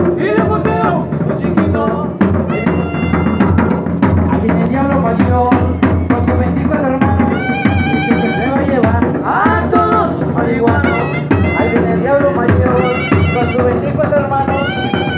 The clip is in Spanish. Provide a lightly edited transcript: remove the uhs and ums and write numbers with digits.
Y le pusieron un chiquito. Ahí viene el diablo mayor con sus 24 hermanos. Dice que se va a llevar a todos los marihuanos. Ahí viene el diablo mayor con sus 24 hermanos.